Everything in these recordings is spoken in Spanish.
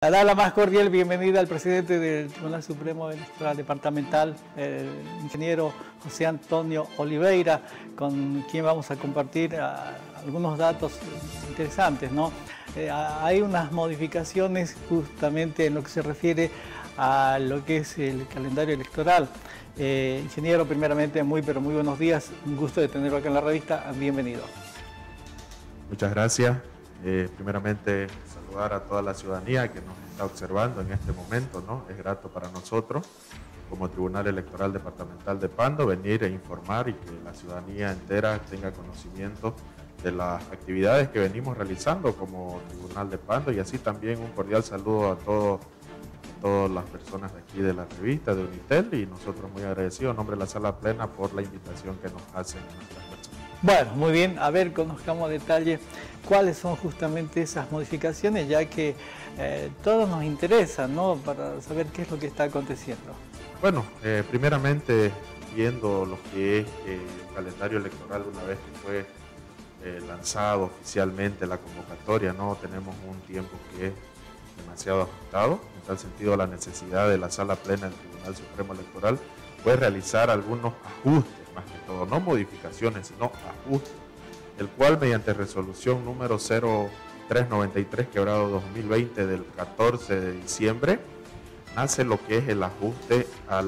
A dar la más cordial bienvenida al presidente del Tribunal Supremo Electoral Departamental, el ingeniero José Antonio Oliveira, con quien vamos a compartir algunos datos interesantes, ¿no? Hay unas modificaciones justamente en lo que se refiere a lo que es el calendario electoral. Ingeniero, primeramente, muy buenos días. Un gusto de tenerlo acá en la revista. Bienvenido. Muchas gracias. Primeramente, saludar a toda la ciudadanía que nos está observando en este momento, ¿no? Es grato para nosotros, como Tribunal Electoral Departamental de Pando, venir e informar y que la ciudadanía entera tenga conocimiento de las actividades que venimos realizando como Tribunal de Pando, y así también un cordial saludo a todas las personas de aquí de la revista, de Unitel, y nosotros muy agradecidos en nombre de la Sala Plena por la invitación que nos hacen nuestras personas. Bueno, muy bien, a ver, conozcamos a detalle cuáles son justamente esas modificaciones, ya que todos nos interesa, ¿no?, para saber qué es lo que está aconteciendo. Bueno, primeramente viendo lo que es el calendario electoral, una vez que fue lanzado oficialmente la convocatoria, ¿no?, tenemos un tiempo que es demasiado ajustado. En tal sentido, la necesidad de la Sala Plena del Tribunal Supremo Electoral fue realizar algunos ajustes, más que todo, no modificaciones, sino ajustes, el cual mediante resolución número 0393/2020 del 14 de diciembre nace lo que es el ajuste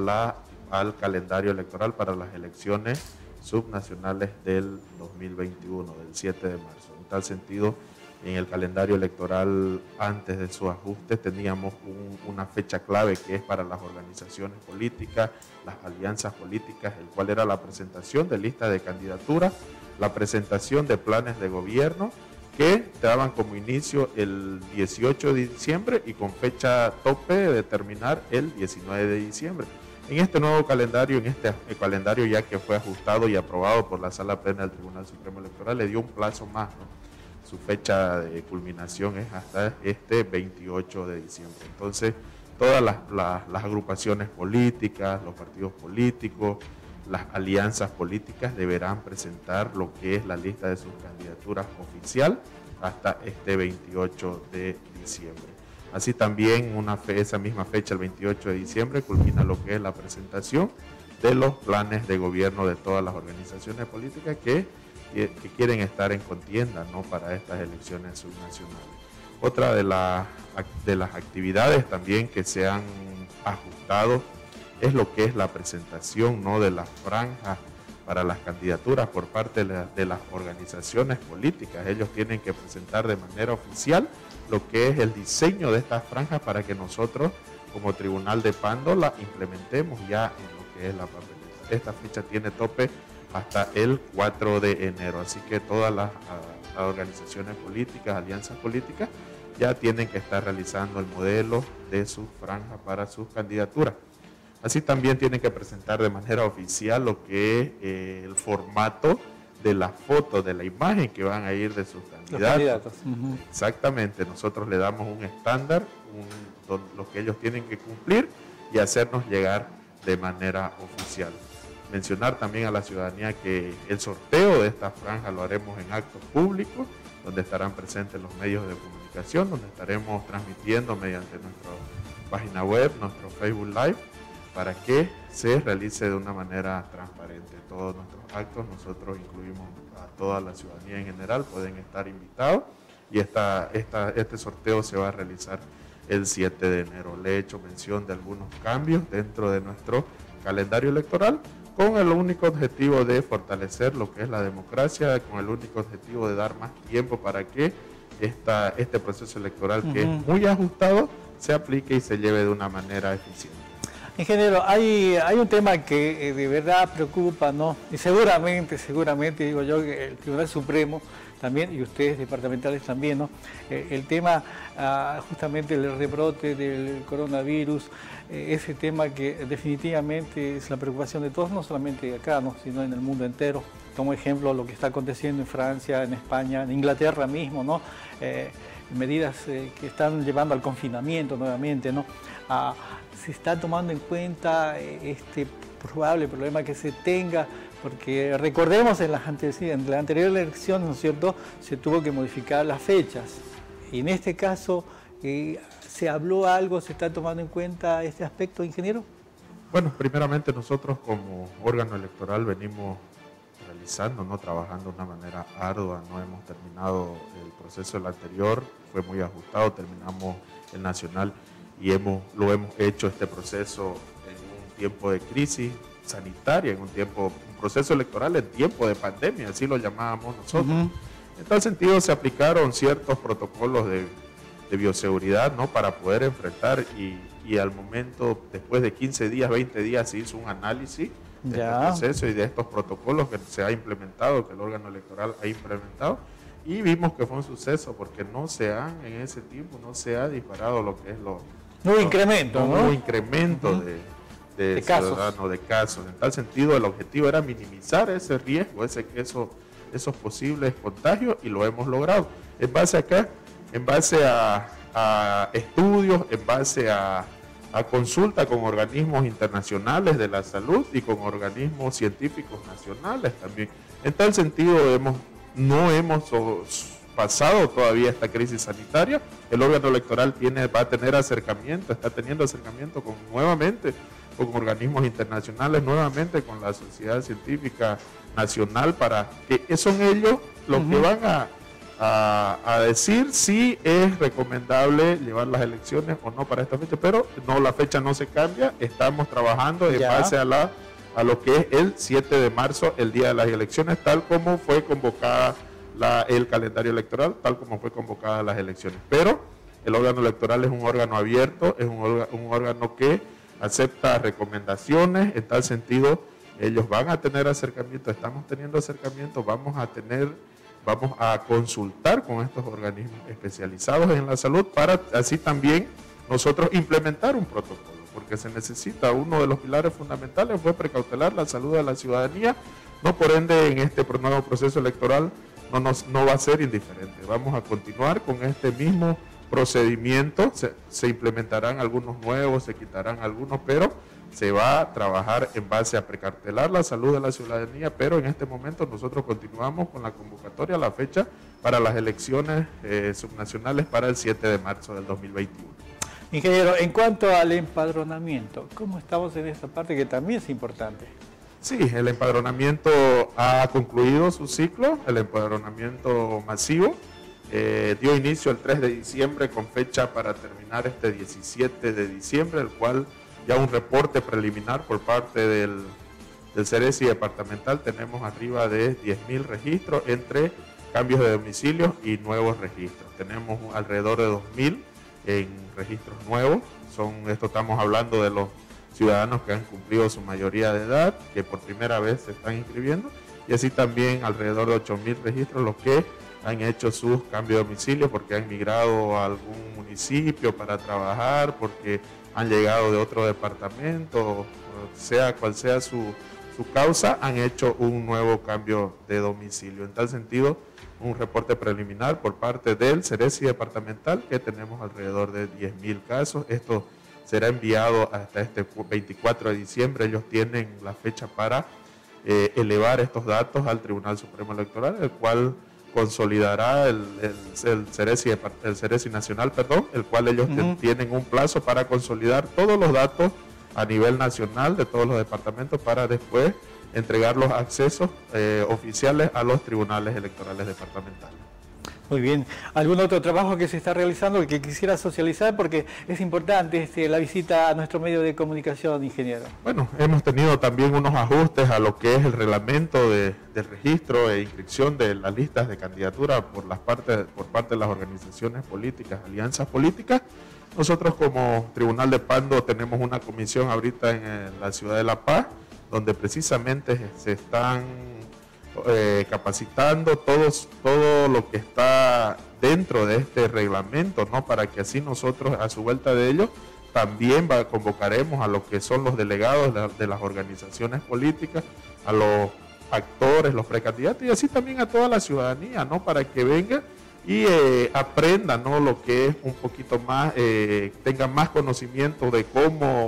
al calendario electoral para las elecciones subnacionales del 2021, del 7 de marzo. En tal sentido, en el calendario electoral, antes de su ajuste, teníamos una fecha clave que es para las organizaciones políticas, las alianzas políticas, el cual era la presentación de listas de candidaturas, la presentación de planes de gobierno, que daban como inicio el 18 de diciembre y con fecha tope de terminar el 19 de diciembre. En este nuevo calendario, en este calendario ya que fue ajustado y aprobado por la Sala Plena del Tribunal Supremo Electoral, le dio un plazo más, ¿no? Su fecha de culminación es hasta este 28 de diciembre. Entonces, todas las agrupaciones políticas, los partidos políticos, las alianzas políticas deberán presentar lo que es la lista de sus candidaturas oficial hasta este 28 de diciembre. Así también esa misma fecha, el 28 de diciembre, culmina lo que es la presentación de los planes de gobierno de todas las organizaciones políticas que quieren estar en contienda, ¿no?, para estas elecciones subnacionales. Otra de las actividades también que se han ajustado es lo que es la presentación, ¿no?, de las franjas para las candidaturas por parte de las organizaciones políticas. Ellos tienen que presentar de manera oficial lo que es el diseño de estas franjas para que nosotros, como Tribunal de Pando, la implementemos ya en lo que es la papeleta. Esta fecha tiene tope hasta el 4 de enero, así que todas las organizaciones políticas, alianzas políticas, ya tienen que estar realizando el modelo de sus franjas para sus candidaturas. Así también tienen que presentar de manera oficial lo que es el formato de la foto, de la imagen que van a ir de sus candidatos. Exactamente, nosotros le damos un estándar, lo que ellos tienen que cumplir y hacernos llegar de manera oficial. Mencionar también a la ciudadanía que el sorteo de esta franja lo haremos en actos públicos, donde estarán presentes los medios de comunicación, donde estaremos transmitiendo mediante nuestra página web, nuestro Facebook Live, para que se realice de una manera transparente. Todos nuestros actos, nosotros incluimos a toda la ciudadanía en general, pueden estar invitados, y este sorteo se va a realizar el 7 de enero. Le he hecho mención de algunos cambios dentro de nuestro calendario electoral, con el único objetivo de fortalecer lo que es la democracia, con el único objetivo de dar más tiempo para que este proceso electoral, que es muy ajustado, se aplique y se lleve de una manera eficiente. Ingeniero, hay un tema que de verdad preocupa, ¿no? Y seguramente, digo yo, que el Tribunal Supremo también, y ustedes departamentales también, ¿no? El tema justamente del rebrote del coronavirus, ese tema que definitivamente es la preocupación de todos, no solamente acá, ¿no?, sino en el mundo entero. Como ejemplo, lo que está aconteciendo en Francia, en España, en Inglaterra mismo, ¿no? Medidas que están llevando al confinamiento nuevamente, ¿no? Se está tomando en cuenta este probable problema que se tenga, porque recordemos en la anterior elección, ¿no es cierto?, se tuvo que modificar las fechas, y en este caso ¿Se habló algo? ¿Se está tomando en cuenta este aspecto, ingeniero? Bueno, primeramente nosotros como órgano electoral venimos realizando, ¿no? Trabajando de una manera ardua, no hemos terminado el proceso del anterior, fue muy ajustado, terminamos el nacional y lo hemos hecho este proceso en un tiempo de crisis sanitaria, un proceso electoral en tiempo de pandemia, así lo llamábamos nosotros. En tal sentido se aplicaron ciertos protocolos de bioseguridad, ¿no? Para poder enfrentar y al momento, después de 15 días, 20 días, se hizo un análisis de este proceso y de estos protocolos que se ha implementado, que el órgano electoral ha implementado, y vimos que fue un suceso porque en ese tiempo no se ha disparado lo que es nuevo incremento de ciudadanos, de casos. En tal sentido, el objetivo era minimizar ese riesgo, esos posibles contagios, y lo hemos logrado. En base a estudios, en base a consulta con organismos internacionales de la salud y con organismos científicos nacionales también. En tal sentido, no hemos pasado todavía esta crisis sanitaria. El órgano electoral está teniendo acercamiento nuevamente con organismos internacionales, nuevamente con la sociedad científica nacional, para que son ellos los que van a decir si es recomendable llevar las elecciones o no para esta fecha, pero no, la fecha no se cambia, estamos trabajando en base a lo que es el 7 de marzo, el día de las elecciones, tal como fue convocada el calendario electoral, tal como fue convocada las elecciones. Pero el órgano electoral es un órgano abierto, es un órgano que acepta recomendaciones. En tal sentido, ellos van a tener acercamiento, estamos teniendo acercamiento, vamos a consultar con estos organismos especializados en la salud para así también nosotros implementar un protocolo, porque se necesita. Uno de los pilares fundamentales fue precautelar la salud de la ciudadanía, no por ende en este nuevo proceso electoral no va a ser indiferente. Vamos a continuar con este mismo procedimiento, se implementarán algunos nuevos, se quitarán algunos, pero se va a trabajar en base a precautelar la salud de la ciudadanía, pero en este momento nosotros continuamos con la convocatoria, la fecha para las elecciones subnacionales para el 7 de marzo del 2021. Ingeniero, en cuanto al empadronamiento, ¿cómo estamos en esta parte que también es importante? Sí, el empadronamiento ha concluido su ciclo, el empadronamiento masivo. Dio inicio el 3 de diciembre con fecha para terminar este 17 de diciembre, el cual ya un reporte preliminar por parte del CERESI departamental, tenemos arriba de 10.000 registros entre cambios de domicilio y nuevos registros. Tenemos alrededor de 2.000 en registros nuevos, estamos hablando de los ciudadanos que han cumplido su mayoría de edad, que por primera vez se están inscribiendo, y así también alrededor de 8.000 registros los que han hecho sus cambios de domicilio porque han migrado a algún municipio para trabajar, porque han llegado de otro departamento, sea cual sea su causa, han hecho un nuevo cambio de domicilio. En tal sentido, un reporte preliminar por parte del CERESI departamental, que tenemos alrededor de 10.000 casos. Esto será enviado hasta este 24 de diciembre. Ellos tienen la fecha para elevar estos datos al Tribunal Supremo Electoral, el cual consolidará el CERESI nacional, el cual ellos tienen un plazo para consolidar todos los datos a nivel nacional de todos los departamentos para después entregar los accesos oficiales a los tribunales electorales departamentales. Muy bien. ¿Algún otro trabajo que se está realizando que quisiera socializar? Porque es importante la visita a nuestro medio de comunicación, ingeniero. Bueno, hemos tenido también unos ajustes a lo que es el reglamento del registro e inscripción de las listas de candidatura por parte de las organizaciones políticas, alianzas políticas. Nosotros como Tribunal de Pando tenemos una comisión ahorita en la ciudad de La Paz, donde precisamente se están capacitando todo lo que está dentro de este reglamento, ¿no? Para que así nosotros, a su vuelta de ellos, también convocaremos a lo que son los delegados de las organizaciones políticas, a los actores, los precandidatos, y así también a toda la ciudadanía, ¿no? Para que venga y aprenda, ¿no? Lo que es un poquito más, tenga más conocimiento de cómo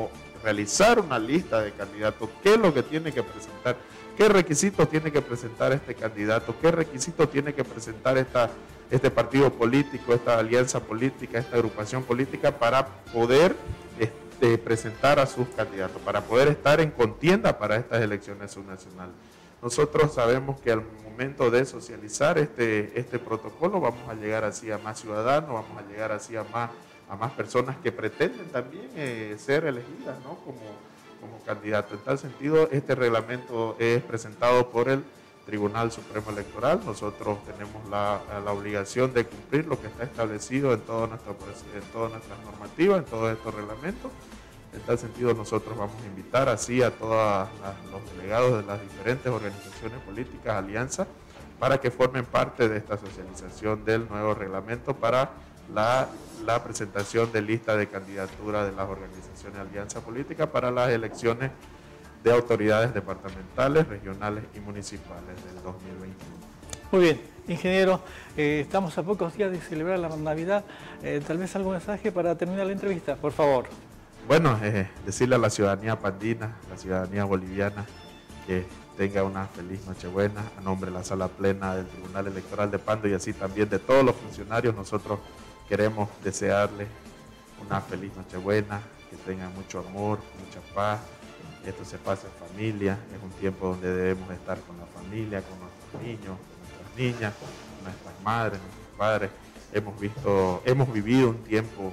realizar una lista de candidatos, qué es lo que tiene que presentar, qué requisitos tiene que presentar este candidato, qué requisitos tiene que presentar este partido político, esta alianza política, esta agrupación política para poder presentar a sus candidatos, para poder estar en contienda para estas elecciones subnacionales. Nosotros sabemos que al momento de socializar este protocolo vamos a llegar así a más ciudadanos, vamos a llegar así a más personas que pretenden también ser elegidas, ¿no? como candidato. En tal sentido, este reglamento es presentado por el Tribunal Supremo Electoral. Nosotros tenemos la obligación de cumplir lo que está establecido en todas nuestras normativas, en todos estos reglamentos. En tal sentido, nosotros vamos a invitar así a todos los delegados de las diferentes organizaciones políticas, alianzas, para que formen parte de esta socialización del nuevo reglamento para la presentación de lista de candidatura de las organizaciones alianza política para las elecciones de autoridades departamentales, regionales y municipales del 2021. Muy bien, ingeniero, estamos a pocos días de celebrar la Navidad. Tal vez algún mensaje para terminar la entrevista, por favor. Bueno, decirle a la ciudadanía pandina, la ciudadanía boliviana, que tenga una feliz Nochebuena a nombre de la Sala Plena del Tribunal Electoral de Pando y así también de todos los funcionarios. Nosotros queremos desearles una feliz Nochebuena, que tengan mucho amor, mucha paz. Esto se pasa en familia, es un tiempo donde debemos estar con la familia, con nuestros niños, con nuestras niñas, con nuestras madres, nuestros padres. Hemos vivido un tiempo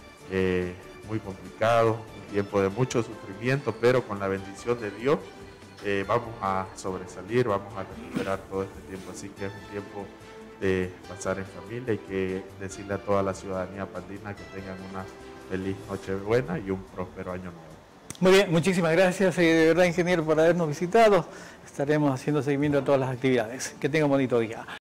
muy complicado, un tiempo de mucho sufrimiento, pero con la bendición de Dios vamos a sobresalir, vamos a recuperar todo este tiempo. Así que es un tiempo de pasar en familia y que decirle a toda la ciudadanía pandina que tengan una feliz Nochebuena y un próspero año nuevo. Muy bien, muchísimas gracias, de verdad, ingeniero, por habernos visitado. Estaremos haciendo seguimiento a todas las actividades. Que tenga un bonito día.